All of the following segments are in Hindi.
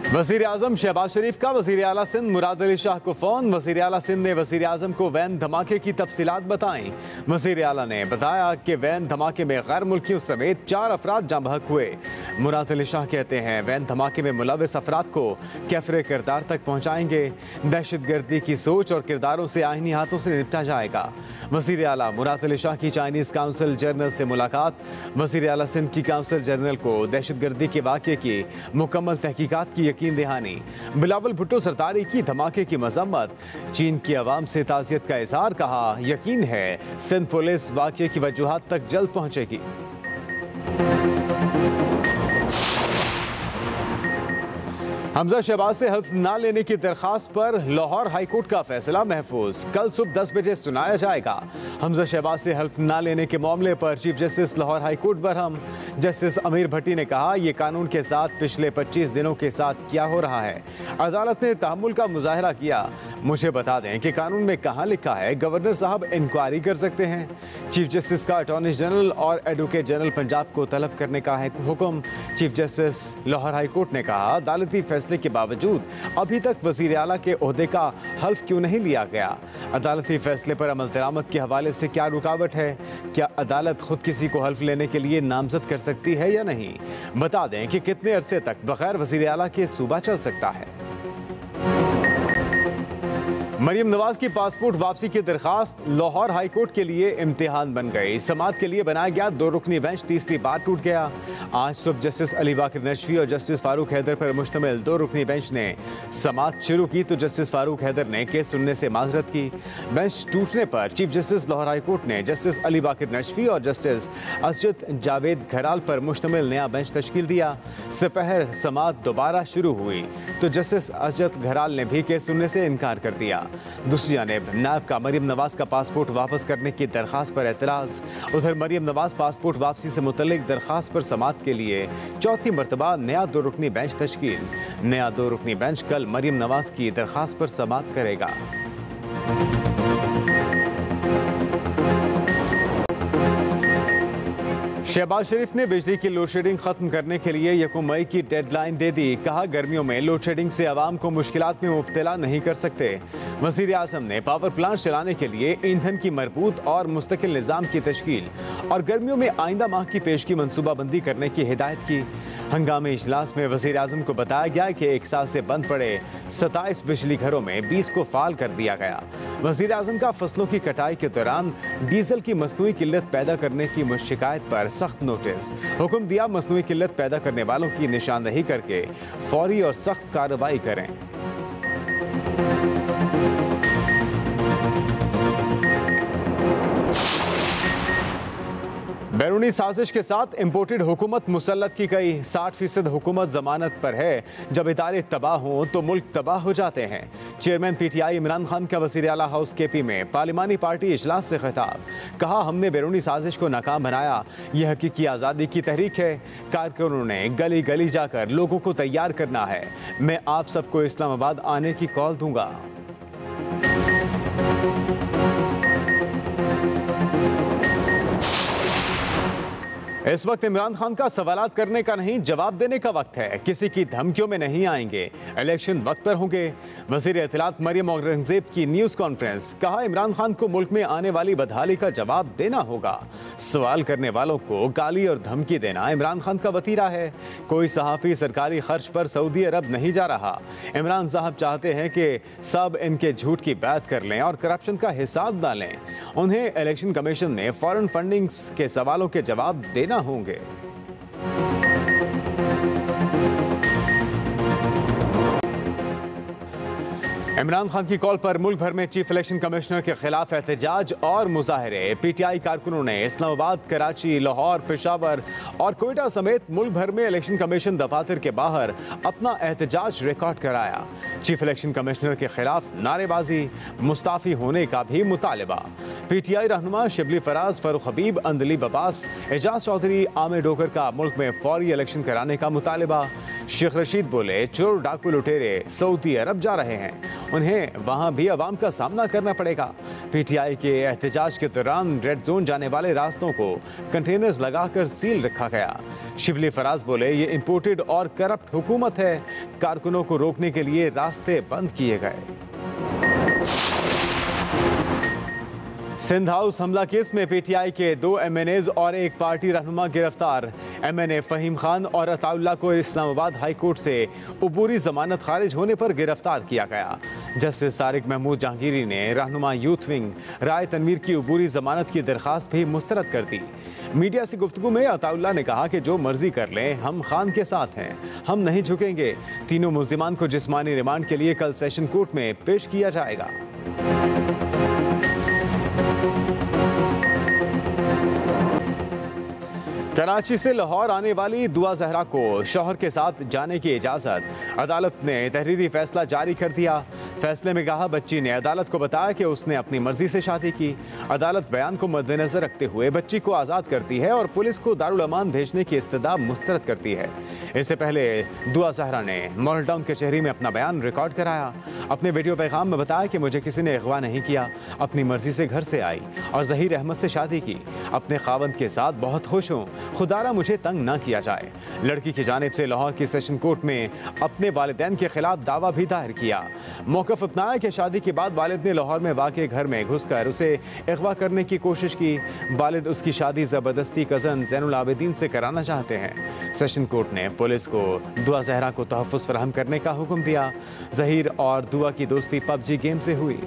वज़ीर आज़म शहबाज शरीफ का वज़ीर आला सिंध मुराद अली शाह को फ़ोन। वज़ीर आला सिंध ने वज़ीर आज़म को वैन धमाके की तफसीलात बताईं। वज़ीर आला ने बताया कि वैन धमाके में गैर मुल्कियों समेत 4 अफराद जाँ बहक हुए। मुराद अली शाह कहते हैं वैन धमाके में मुलविस अफराद को कैफरे किरदार तक पहुँचाएंगे। दहशत गर्दी की सोच और किरदारों से आईनी हाथों से निपटा जाएगा। वज़ीर आला मुराद अली शाह की चाइनीज़ काउंसिल जनरल से मुलाकात। वज़ीर आला सिंध की काउंसिल जनरल को दहशत गर्दी के वाक़े की मुकम्मल तहकीकात की यकीन दहानी। बिलावल भुट्टो सरदारी की धमाके की मजम्मत। चीन की आवाम से ताज़ियत का इज़हार। कहा यकीन है सिंध पुलिस वाक़े की वजूहात तक जल्द पहुँचेगी। हमजा शहबाज से हल्फ ना लेने की दरख्वास्त पर लाहौर हाईकोर्ट का फैसला महफूज। कल सुबह 10 बजे सुनाया जाएगा। हमजा शहबाज से हल्फ ना लेने के मामले पर चीफ जस्टिस लाहौर हाईकोर्ट बरहम। जस्टिस अमीर भट्टी ने कहा यह कानून के साथ पिछले 25 दिनों के साथ क्या हो रहा है। अदालत ने तहम्मुल का मुजाहरा किया। मुझे बता दें कि कानून में कहाँ लिखा है गवर्नर साहब इंक्वायरी कर सकते हैं। चीफ जस्टिस का अटॉर्नी जनरल और एडवोकेट जनरल पंजाब को तलब करने का है हुक्म। चीफ जस्टिस लाहौर हाईकोर्ट ने कहा अदालती फैसले के बावजूद अभी तक वज़ीर आला के ओहदे का हल्फ क्यों नहीं लिया गया। अदालती फैसले पर अमल दरामद के हवाले से क्या रुकावट है। क्या अदालत खुद किसी को हल्फ लेने के लिए नामजद कर सकती है या नहीं। बता दें कि कितने अरसे तक बगैर वज़ीर आला के सूबा चल सकता है। मरियम नवाज की पासपोर्ट वापसी की दरखास्त लाहौर हाईकोर्ट के लिए इम्तिहान बन गई। समाअत के लिए बनाया गया 2 रुकनी बेंच तीसरी बार टूट गया। आज सुबह जस्टिस अली बाकर नशवी और जस्टिस फारूक हैदर पर मुश्तमिल 2 रुकनी बेंच ने समाअत शुरू की तो जस्टिस फारूक हैदर ने केस सुनने से माजरत की। बेंच टूटने पर चीफ जस्टिस लाहौर हाईकोर्ट ने जस्टिस अली बाकर नशवी और जस्टिस असजद जावेद घराल पर मुश्तमिल नया बेंच तश्कील दिया। सपहर समाअत दोबारा शुरू हुई तो जस्टिस असजद घराल ने भी केस सुनने से इनकार कर दिया। दूसरी जानिब नायब का मरियम नवाज का पासपोर्ट वापस करने की दरख्वास्त पर एतराज़। उधर मरियम नवाज पासपोर्ट वापसी से मुतल्लिक दरख्वास्त पर समाअत के लिए चौथी मरतबा नया 2 रुकनी बेंच तश्कील। नया 2 रुकनी बेंच कल मरियम नवाज की दरख्वास्त पर समाअत करेगा। शहबाज शरीफ ने बिजली की लोड शेडिंग खत्म करने के लिए 1 मई की डेडलाइन दे दी। कहा गर्मियों में लोड शेडिंग से आवाम को मुश्किलात में मुब्तला नहीं कर सकते। वज़ीर आज़म ने पावर प्लांट चलाने के लिए ईंधन की मरबूत और मुस्तकिल निज़ाम की तश्कील और गर्मियों में आइंदा माह की पेशगी मनसूबाबंदी करने की हिदायत की। हंगामी इजलास में वज़ीर आज़म को बताया गया कि 1 साल से बंद पड़े 27 बिजली घरों में 20 को फाल कर दिया गया। वज़ीर आज़म का फसलों की कटाई के दौरान डीजल की मसनूई किल्लत पैदा करने की शिकायत पर सख्त नोटिस। हुक्म दिया मसनूई किल्लत पैदा करने वालों की निशानदही करके फौरी और सख्त कार्रवाई करें। बैरूनी साजिश के साथ इम्पोर्टेड हुकूमत मुसल्लत की गई। 60% हुकूमत जमानत पर है। जब इदारे तबाह हों तो मुल्क तबाह हो जाते हैं। चेयरमैन PTI इमरान खान का वज़ीर आला हाउस KP में पार्लिमानी पार्टी इजलास से खिताब। कहा हमने बैरूनी साजिश को नाकाम बनाया। यह हकीकी आज़ादी की तहरीक है। कारकुनों ने गली गली जाकर लोगों को तैयार करना है। मैं आप सबको इस्लामाबाद आने की कॉल दूंगा। इस वक्त इमरान खान का सवालात करने का नहीं जवाब देने का वक्त है। किसी की धमकियों में नहीं आएंगे। इलेक्शन वक्त पर होंगे। वज़ीर इत्तलात मरियम औरंगज़ेब की न्यूज़ कॉन्फ्रेंस। कहा इमरान खान को मुल्क में आने वाली बदहाली का जवाब देना होगा। सवाल करने वालों को गाली और धमकी देना इमरान खान का वतीरा है। कोई सहाफ़ी सरकारी खर्च पर सऊदी अरब नहीं जा रहा। इमरान साहब चाहते हैं कि सब इनके झूठ की बात कर लें और करप्शन का हिसाब डालें। उन्हें इलेक्शन कमीशन ने फॉरेन फंडिंग्स के सवालों के जवाब देना होंगे। इमरान खान की कॉल पर मुल्क भर में चीफ इलेक्शन कमिश्नर के खिलाफ एहतजाज और मुजाहरे। PTI कारकुनों ने इस्लामाबाद, कराची, लाहौर, पेशावर और कोयटा समेत मुल्क भर में इलेक्शन कमीशन दफातर के बाहर अपना एहतजाज रिकॉर्ड कराया। चीफ इलेक्शन कमिश्नर के खिलाफ नारेबाजी, मुस्ताफी होने का भी मुतालबा। PTI रहनुमा शिबली फराज, फरूख हबीब, अंदलीब अब्बास, एजाज चौधरी, आमिर डोकर का मुल्क में फौरी इलेक्शन कराने का मुतालबा। शेख रशीद बोले चोर डाकू लुटेरे सऊदी अरब जा रहे हैं, उन्हें वहां भी अवाम का सामना करना पड़ेगा। पीटीआई के एहतजाज के दौरान रेड जोन जाने वाले रास्तों को कंटेनर्स लगाकर सील रखा गया। शिबली फराज बोले, ये इंपोर्टेड और करप्ट हुकूमत है। कारकुनों को रोकने के लिए रास्ते बंद किए गए। सिंध हाउस हमला केस में पीटीआई के 2 एमएनएज और एक पार्टी रहनुमा गिरफ्तार। एमएनए फहीम खान और अताउल्लाह को इस्लामाबाद हाई कोर्ट से अबूरी जमानत खारिज होने पर गिरफ्तार किया गया। जस्टिस तारिक महमूद जहांगीरी ने रहनुमा यूथ विंग राय तनवीर की अबूरी जमानत की दरख्वास्त भी मुस्तरद कर दी। मीडिया से गुफ्तगू में अताउल्लाह ने कहा कि जो मर्जी कर लें, हम खान के साथ हैं, हम नहीं झुकेंगे। तीनों मुल्जिमान को जिस्मानी रिमांड के लिए कल सेशन कोर्ट में पेश किया जाएगा। कराची से लाहौर आने वाली दुआ जहरा को शौहर के साथ जाने की इजाज़त। अदालत ने तहरीरी फैसला जारी कर दिया। फैसले में कहा, बच्ची ने अदालत को बताया कि उसने अपनी मर्जी से शादी की। अदालत बयान को मद्देनजर रखते हुए बच्ची को आज़ाद करती है और पुलिस को दारुल अमान भेजने की इस्तदा मुस्तरद करती है। इससे पहले दुआ जहरा ने मॉडल टाउन कचहरी में अपना बयान रिकॉर्ड कराया। अपने वीडियो पैगाम में बताया कि मुझे किसी ने अगवा नहीं किया, अपनी मर्जी से घर से आई और ज़हीर अहमद से शादी की। अपने खावंद के साथ बहुत खुश हूँ, खुदारा मुझे तंग ना किया जाए। लड़की की जानिब से लाहौर की सेशन कोर्ट में अपने वालिदैन के खिलाफ दावा भी दायर किया। मौक़िफ़ अपनाया कि शादी के बाद वालिद ने लाहौर में वाक़े घर में घुसकर उसे अगवा करने की कोशिश की। वालिद उसकी शादी ज़बरदस्ती कज़न ज़ैनुल आबिदीन से कराना चाहते हैं। सेशन कोर्ट ने पुलिस को दुआ जहरा को तहफ़्फ़ुज़ फराहम करने का हुक्म दिया। ज़हीर और दुआ की दोस्ती पबजी गेम से हुई।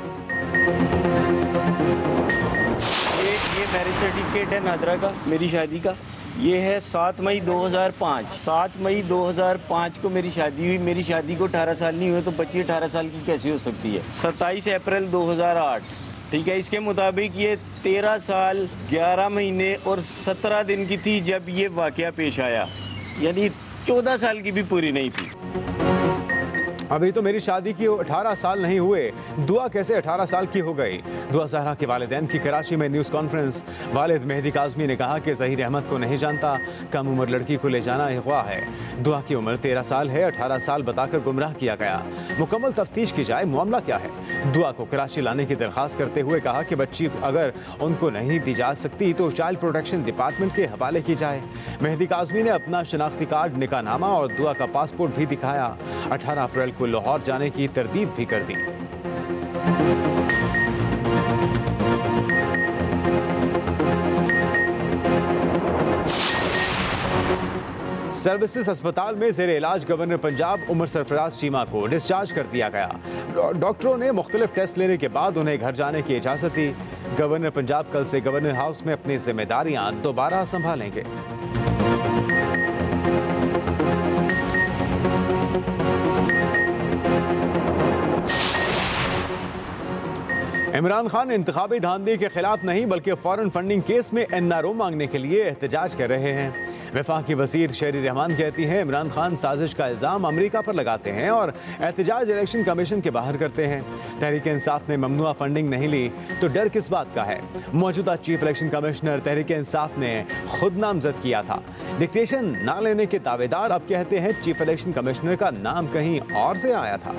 ये मैरिज सर्टिफिकेट है नादरा का, मेरी शादी का। ये है 7 मई 2005। 7 मई 2005 को मेरी शादी हुई। मेरी शादी को 18 साल नहीं हुए तो बच्ची 18 साल की कैसे हो सकती है। 27 अप्रैल 2008, ठीक है। इसके मुताबिक ये 13 साल 11 महीने और 17 दिन की थी जब ये वाकया पेश आया, यानी 14 साल की भी पूरी नहीं थी। अभी तो मेरी शादी की 18 साल नहीं हुए, दुआ कैसे 18 साल की हो गई। दुआ जहरा के वालिदैन की कराची में न्यूज़ कॉन्फ्रेंस। वालिद मेहदी काज़मी ने कहा कि ज़हीर अहमद को नहीं जानता, कम उम्र लड़की को ले जाना अगवा है। दुआ की उम्र 13 साल है, 18 साल बताकर गुमराह किया गया। मुकम्मल तफ्तीश की जाए, मामला क्या है। दुआ को कराची लाने की दरख्वास्त करते हुए कहा कि बच्ची अगर उनको नहीं दी जा सकती तो चाइल्ड प्रोटेक्शन डिपार्टमेंट के हवाले की जाए। मेहदी काज़मी ने अपना शनाख्ती कार्ड, निकाहनामा और दुआ का पासपोर्ट भी दिखाया। 18 अप्रैल को लाहौर जाने की तरदीद भी कर दी। सर्विसेज अस्पताल में ज़ेरे इलाज गवर्नर पंजाब उमर सरफराज चीमा को डिस्चार्ज कर दिया गया। डॉक्टरों ने मुख्तलिफ टेस्ट लेने के बाद उन्हें घर जाने की इजाज़त दी। गवर्नर पंजाब कल से गवर्नर हाउस में अपनी जिम्मेदारियां दोबारा संभालेंगे। इमरान खान इंतखाबी धांधली के खिलाफ नहीं बल्कि फॉरेन फंडिंग केस में एनआरओ मांगने के लिए एहतजाज कर रहे हैं। वफाकी वजीर शेरी रहमान कहती हैं, इमरान खान साजिश का इल्ज़ाम अमेरिका पर लगाते हैं और एहतजाज इलेक्शन कमीशन के बाहर करते हैं। तहरीक इंसाफ ने ममनुआ फंडिंग नहीं ली तो डर किस बात का है। मौजूदा chief election commissioner Tehreek Insaf ने खुद नामजद किया था। डिक्टेशन ना लेने के दावेदार अब कहते हैं चीफ इलेक्शन कमिश्नर का नाम कहीं और से आया था।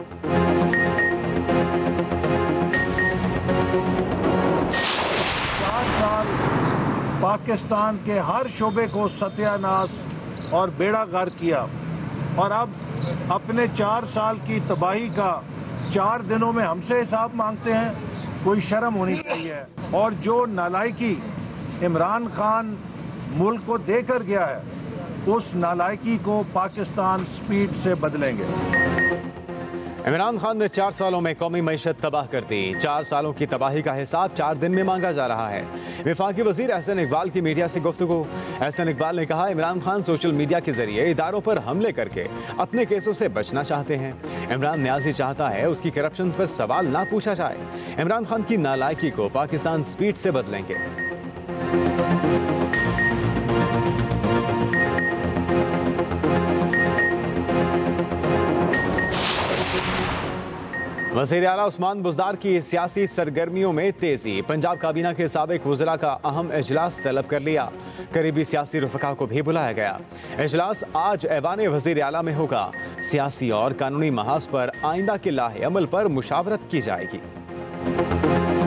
पाकिस्तान के हर शोबे को सत्यानाश और बेड़ा गर्क किया और अब अपने 4 साल की तबाही का 4 दिनों में हमसे हिसाब मांगते हैं। कोई शर्म होनी चाहिए। और जो नालायकी इमरान खान मुल्क को देकर गया है, उस नालायकी को पाकिस्तान स्पीड से बदलेंगे। इमरान खान ने 4 सालों में कौमी मईशत तबाह कर दी। 4 सालों की तबाही का हिसाब 4 दिन में मांगा जा रहा है। वफाकी वजीर एहसन इकबाल की मीडिया से गुफ्तगू। एहसन इकबाल ने कहा, इमरान खान सोशल मीडिया के जरिए इदारों पर हमले करके अपने केसों से बचना चाहते हैं। इमरान न्याजी चाहता है उसकी करप्शन पर सवाल ना पूछा जाए। इमरान खान की नालायकी को पाकिस्तान स्पीड से बदलेंगे। वज़ीर आला उस्मान बुज़दार की सियासी सरगर्मियों में तेजी। पंजाब काबीना के साबिक वज़रा का अहम इजलास तलब कर लिया। करीबी सियासी रफ़का को भी बुलाया गया। इजलास आज ऐवान वज़ीर आला में होगा। सियासी और कानूनी महाज पर आइंदा के लाहे अमल पर मुशावरत की जाएगी।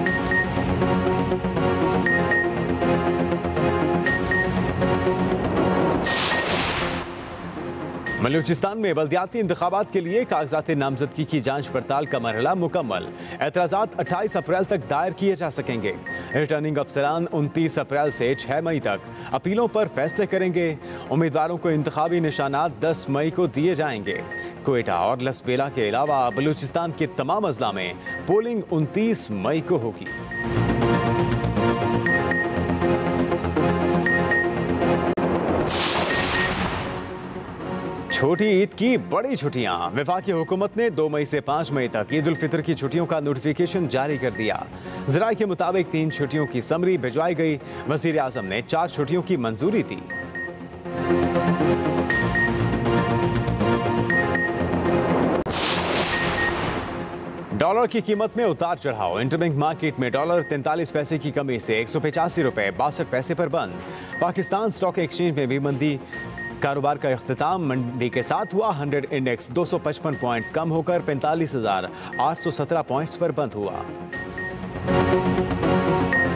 बलूचिस्तान में बल्दियाती इंतखाबात के लिए कागजात नामजदगी की जांच पड़ताल का मरहला मुकम्मल। एतराज़ात 28 अप्रैल तक दायर किए जा सकेंगे। रिटर्निंग अफसरान 29 अप्रैल से 6 मई तक अपीलों पर फैसले करेंगे। उम्मीदवारों को इंतखाबी निशानात 10 मई को दिए जाएंगे। क्वेटा और लसबेला के अलावा बलूचिस्तान के तमाम अजला में पोलिंग 29 मई को होगी। छोटी ईद की बड़ी छुट्टियां। वफाकी हुकूमत ने 2 मई से 5 मई तक ईद उल फितर की छुट्टियों का नोटिफिकेशन जारी कर दिया। ज़राए के मुताबिक 3 छुट्टियों की समरी भिजवाई गई। वज़ीर आज़म ने 4 छुट्टियों की मंजूरी दी। डॉलर की कीमत में उतार चढ़ाव। इंटरबैंक मार्केट में डॉलर 43 पैसे की कमी से 185 रुपए 62 पैसे पर बंद। पाकिस्तान स्टॉक एक्सचेंज में भी मंदी। कारोबार का इख्तिताम मंदी के साथ हुआ। 100 इंडेक्स 255 पॉइंट्स कम होकर 45,817 पॉइंट्स पर बंद हुआ।